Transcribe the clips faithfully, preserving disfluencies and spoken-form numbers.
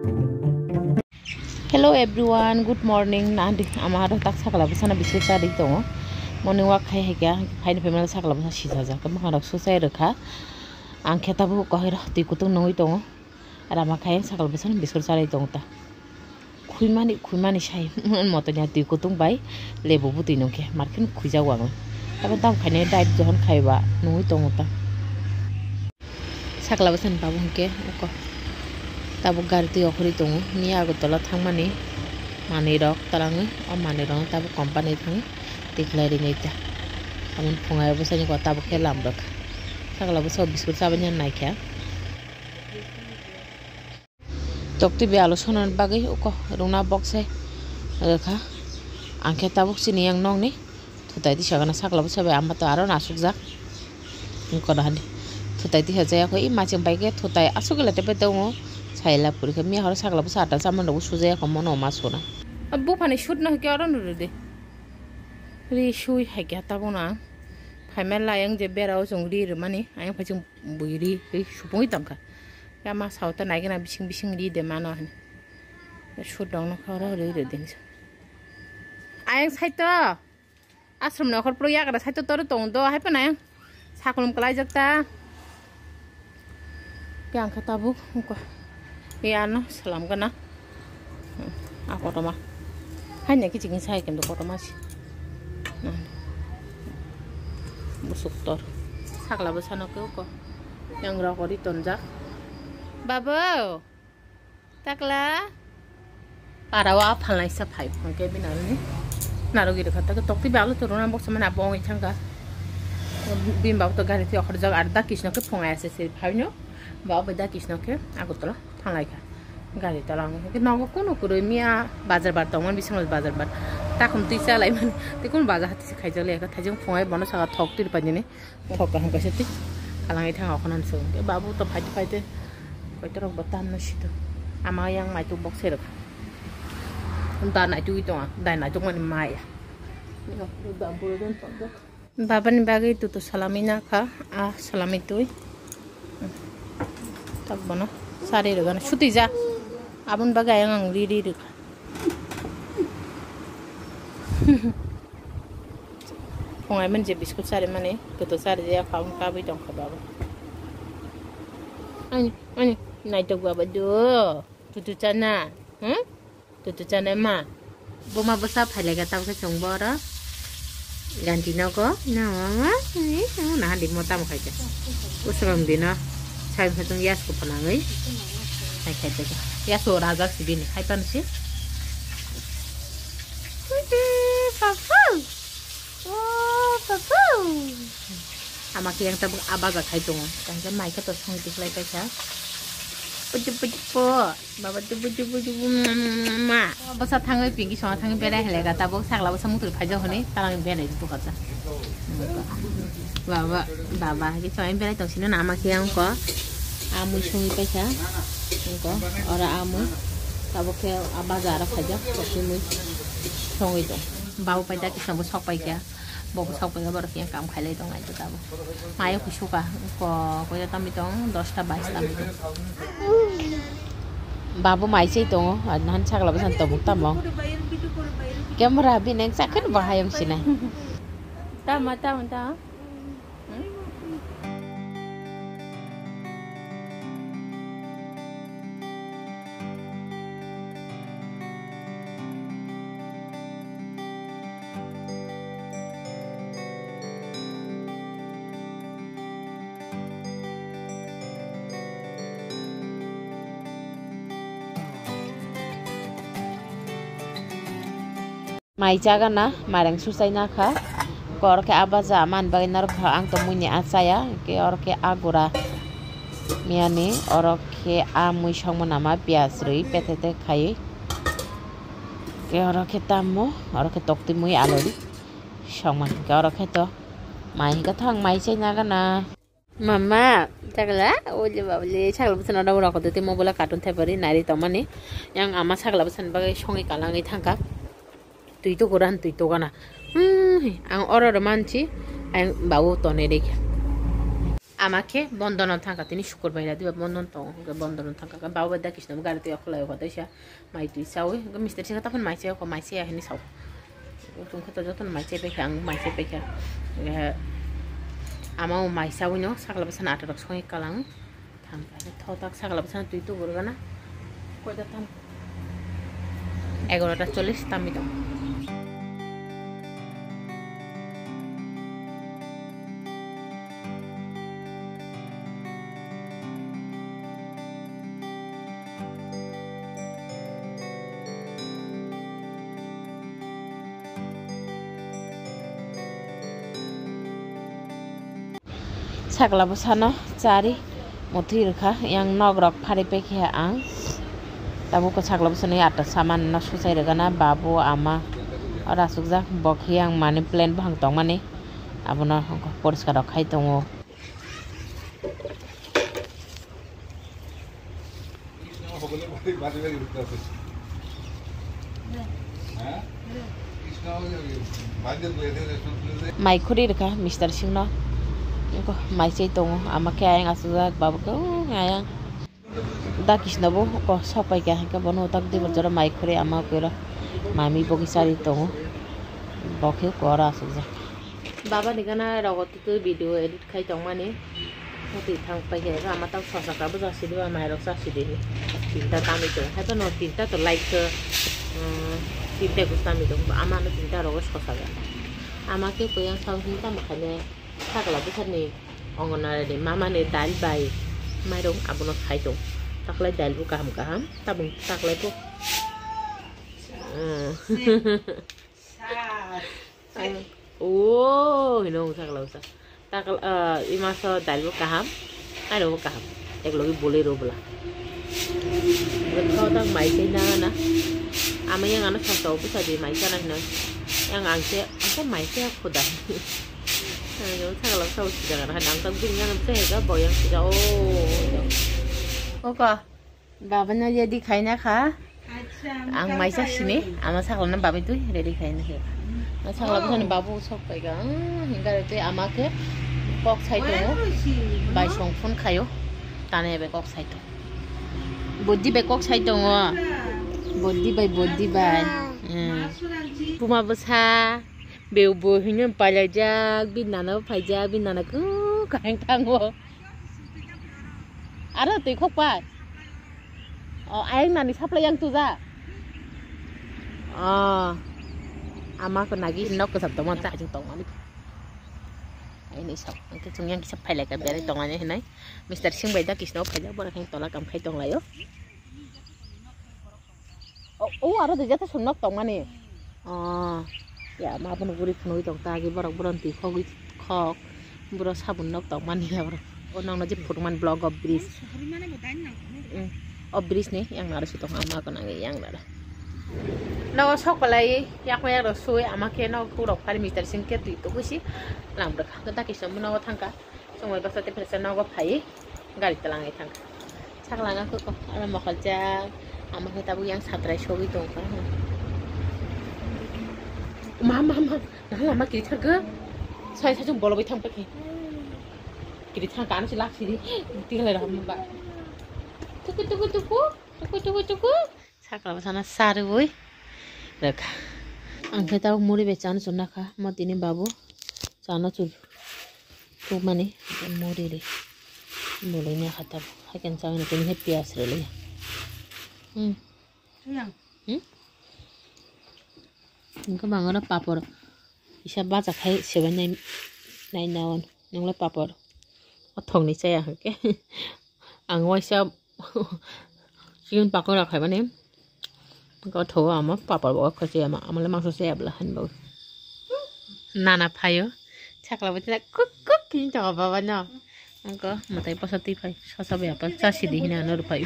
Hello everyone, good morning. Nanti amar tak sakala busana bisu cari tongo. Morning walk hai hai kya? Hai ni pemel sakala busa sisa ja. Kamu kan raksu saya rekha. Angkat tabu kahira ti kutung nongoi tongo. Rama kai sakala busana bisu cari tongo ta. Kui mani kui mani sai. Motonya ti kutung bai lebu buti nongke. Markin kui jawang. Tapi tam kai ni diet johon kai ba nongoi tongo ta. Sakala busana babu ke. Oko. Tabu gari tu okori tongo ni ago tola thangmani mani rok talangi o mani rok tabu company thangi tiklari neita amun phungai busani ko tabu ke lam rok sakala buso biskut sabanya naikya tokti be alosonan bagai uko runa boxe rekha angke tabu sini yang nong ni thutai ti sagana sakala buso be amma to aro nasuk jak ko dahani thutai ti hajaya ko i maching baike thutai asugela tepe tongo Saila puri kami harus sakla busa atal sama nunggu suzaya kamu no masuk na. Abu panik shoot na kya orang nuru deh. Ri shui hai kya tahu na. Hamil lah yang jebera usung ri rumani, ayam pacung buiri ri supung hitam ka. Ya mas hautan lagi na bising bising ri deh mana ni. Shoot dong na kau orang ri ri deh. Ayam saito. Asrum na kau proyek ada saito toru tong do, hai pun ayam. Sakulum kelai jakta. Yang kata bu, muka. Iya no, salam kena. Aku rumah. Hanya kita ingin saya kendo kota masih. Nah, busuk tor. Sakla besana ke uko. Yang rokok di tonjak. Babo, takla. Parawa palai sapai. Oke benar ni. Naruh gitu kata ketok ti balu turunan box sama nabong itu kan. Bim bau tu gari ti akhir jaga ada kisah ke pungai sesi. Hanya. Bawa beda kisno ke aku telah thanglai ka gari talang ke nago kono kuro mia bazar bar tongman bisang bazar bar takum ti salai man ti kun bazar hati se khaijale ka thajung phongai bono saga thok tir panjini thok ka hangka seti kalangai thang akonan so ke babu to phaiti phaite koitorok batan na sito ama yang mai tu box serok unta nai tu itu ah dai nai tu man mai ya ni ko da buru don to baban bagai tu to salamina ka ah salami tu tak bono sari regan shuti ja abun bagai yang riri rek pongai manje biskut sari mane keto sari ja kaum ka bi tong ka baba ani ani nai to baba do tutu chana hm tutu chana ma boma basa phalega taw ka chong bora ganti na ko na mama ni na di motam khai ja usram dina Saya macam yas ko panangai. Hai kai tega. Yas ora agak sibini. Hai pan sih. Papa. Oh, papa. Ama ki yang tabung abaga kai tong. Kan kan mai ka to song ti lai kai sa. Puju puju po. Baba tu puju puju ma. Basa thangai pingi song thangai bera hele ga tabung sakla basa mutur phajau hone talang bera itu kata. Baba baba ki song bera tong sino nama ki yang ko amu sungi pesa ko ora amu tabuk ke abazara khaja kopi mu sungi to bau pada ki sambo sok pai kya bo sok pai bar ki kam khai lai tong ai to tabu mai ku suka ko ko ya tam tong ten ta বাইশ ta babu mai sei tong nan sakla basan to buk tamong kamera bineng sakhen bahayam sinai tama tama ta mai jaga na marang susai na kha kor ke abaza man bagai nar kha ang to muni asaya ke or ke agura miani or ke amui songmona ma pias rui petete khai ke or ke tammo or ke tokti mui alori songman ke or ke to mai ka thang mai chai na ga na mama chagla oje bable chagla busan ada ora ko te mobile cartoon thepari nari tomani yang ama chagla busan bagai songi kalangai thangka tui to koran tui to kana hmm ang ora romanchi ang bawo to ne dekha আমাকে বন্ধনত থাকা তিনি শুকুর বাইরা দিবা বন্ধন তো বন্ধনত থাকা বাবা দেখিস না গাড়িতে অকলাই কথা ইসা মাই তুই চাও মিস্টার সিংহ তখন মাইছে অক মাইছে আহেনি চাও তুমি তো যতন মাইছে পেখা আং মাইছে পেখা আমার মাইসাও ন সাকলা বেসান আঠারো সঙ্গে কালাং থাকা থাও তাক সাকলা বেসান তুই তো বলবা না কয়টা থাম এগারোটা চল্লিশ তামি দাও Sakla busana cari mutir kah yang nogrok pari peki ang tabu ko sakla busana atas saman na susai regana babu ama ora sukja bokhi yang mani plan bang tong mani abuna poriskar khai tongo mai khuri rekha mister singno ko mai sei tongo amake ayang asuja babu ko ayang da kisnabo ko sopai ka ka bono tak de bojora mai khuri ama kora mami bogi sari tongo bokhe kora asuja baba digana rogoti to video edit khai tong mani hoti thang pai ge ama ta sosa ka boja sidu mai rok sa sidi tinta tami to ha to no tinta to like tinta gustami to ama no tinta rog sosa ga amake koyang saw tinta makhane sakla besarni ongonare de mama ne dal bai mairong abono khaitong taklai dal bu kaham kaham tabung taklai po oh hinong sakla usa takal imaso dal bu kaham aro bu kaham eklogi bolero bola kau tang mai kai na na ama yang ana sa tau bisa di mai kana na yang angse angse mai se khoda Yung sakla sau si jangan hadang tang bingan namse ga boyang si oh oka baba na jadi khaina kha ang mai sa sini ama sakla na babi tu ready khaina he na sakla bani babu sok pai ga hinga te ama ke kok sai to bai song phun khayo tane be kok sai to boddi be kok sai to boddi bai boddi bai puma basa beu bo hingam palajak binana phaja binana ku kaeng tango ara tui khok pa o aeng nani saplai yang tuja ah ama ko nagi nok ko sap tomon ta jing tong ani ai ni sap angke chung yang kisap phai lai ka bere tong ani hinai mister sing bai da kisno phaja bora khang tola kam khai tong layo o o ara de jata sunok tong ani ah ya ma pun guri phunoi tong ta gi borok boron ti khogi khok boro sabun nok tong mani ya boro onang na je phutman blog of bridge of bridge ne yang nara si tong ama ko nangi yang nara no sok palai yak ma yak ro sui ama ke no ku rok phari mister sing ke tu to kusi lam bra ka ta ki sam no thangka songoi basa te presa no go phai gari talang ai thangka saklanga ko ko ala ma khalja ama ke tabu yang satrai sogi tong ka mama mama nah lama kiri thang ke saya saya jumpa lebih thang pakai kiri thang kan si lak sini tinggal ada hamba mbak tuku tuku tuku tuku tuku tuku sakla sana saru boy reka angke tahu muri becan sunna kah mat ini babu sana cul tu mani muri deh mulainya kata hakan saya nak ini happy asrele hmm yang hmm Engkau bangun apa papor, bisa baca kai sebenarnya nai naon, nenglah papor, otong ni saya, oke, angwai saya, siun papor lah kai mana, engkau tahu ama papor bawa kerja ama, ama lemang susah belahan bau, nana payo, cakap betul kuk kuk ini cakap apa mana, engkau matai pasati pai, sasa berapa, sasi di hina nor payo,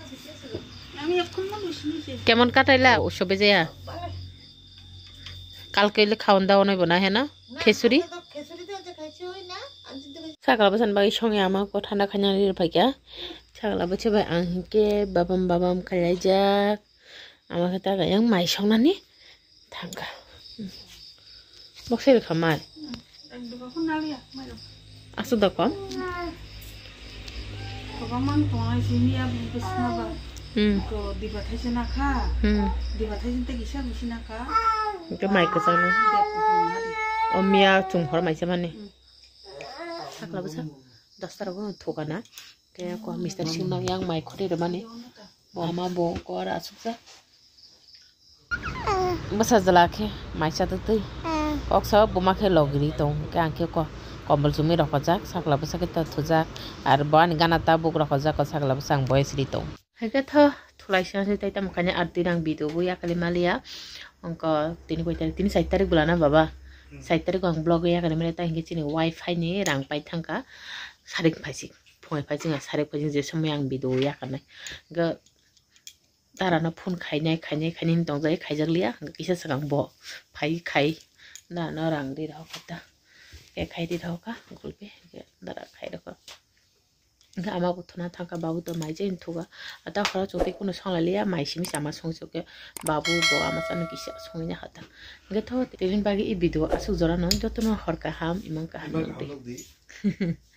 kemon kata lah, usah beja. কালকে খাওয়ান দাওয়া নইব না হ্যাঁ না খিচুড়ি সাকলা বসান বাকি সঙ্গে আমাকে ঠান্ডা খাইনানির ভাইয়া সাকলা বসে ভাই আংকে বাবাম বাবাম খাইলাই যাক আমাকে তাকে yang মাই সংনানি থাঙ্কা বক্সে খামার Asuk dah kon. Pagaman tuang sini ya busna ba. Hmm. Ko di bathai sina kha. Hmm. Di bathai sin te gisa busina kha. Cái mày cái sao nó? Om mía chung hor mày sao này? Sắc là bớt sắc. Dastar ko thuộc à na. Cái ko Mister Singh nang yang mày khó đi rồi mà này. Bo mà bo ko ra asuk sa. Masa jala ke mày sa tu tu. Kok sa bo ma ke logri tong ke ang ke ko. Kombol sumi rokojak sakla basa kita thujak ar ban gana tabuk rokojak ko sakla basang boys ritong hege tho thulai sa se taita makanya arti rang video bu ya kali malia ongko tini koi tini sai tarik bulana baba sai tarik ang blog ya kali malia ta hingi chini wifi ni rang pai thangka sarik phaisi phoi phaisi nga sarik phaisi je samay ang video ya kana ga darana phone khainai khainai khainin tongjai khaijak liya kisa sakang bo phai khai na na rang ri raw kata cái khai đi đâu cả gulpe cái đó là khai đó cái ama bút thona thang cả babu to mai jen thuga ata khara chote kuno sang lalia mai simi sama song choke babu bo ama san ki song nya hata cái tho telin bagi i video asu jora non jotono hor ka ham imang ka ham